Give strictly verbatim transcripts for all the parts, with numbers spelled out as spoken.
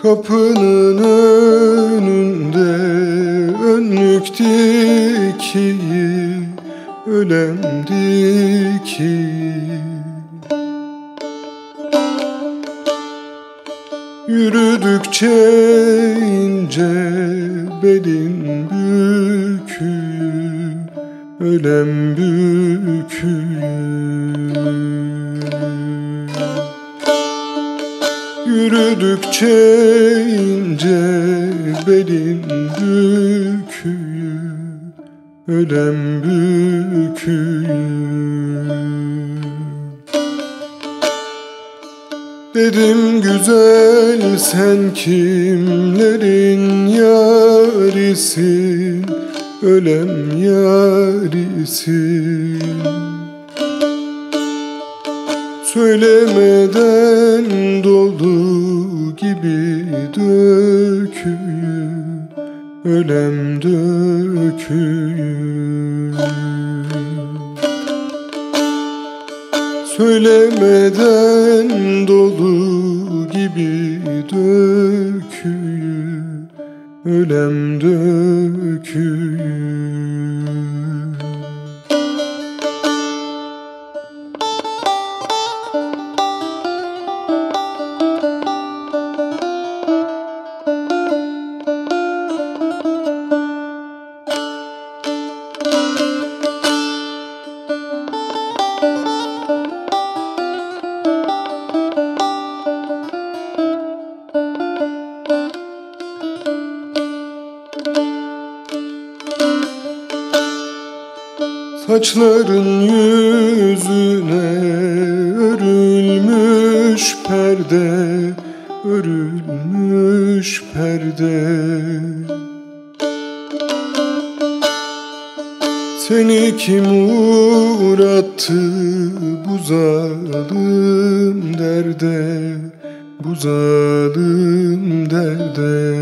Kapının önünde önlük dikiyi, ölem dikiyi. Yürüdükçe ince belin büküğü, ölem büküğü. Yürüdükçe ince belin büküğü, ölem büküğü. Dedim güzel sen kimlerin yarisin, ölem yarisin. Söylemeden doldu gibi döküyü, ölem döküyü. Söylemeden dolu gibi döküyü, ölem döküyü. Saçların yüzüne örülmüş perde, örülmüş perde. Seni kim uğrattı bu zalim derde, bu zalim derde.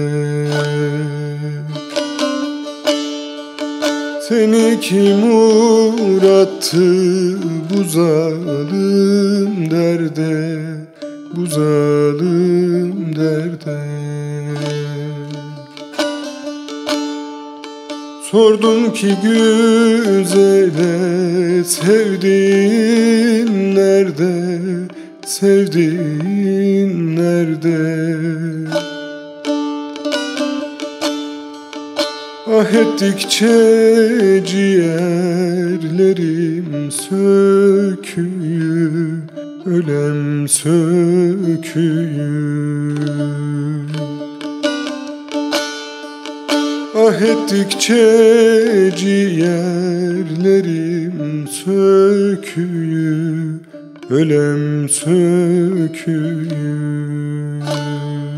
Seni kim uğrattı bu zalim derde, bu zalim derde. Sordum ki güzele, sevdiğin nerede, sevdiğin nerede? Ah ettikçe ciğerlerim söküyü, ölem söküyü. Ah ettikçe ciğerlerim söküyü, ölem söküyü.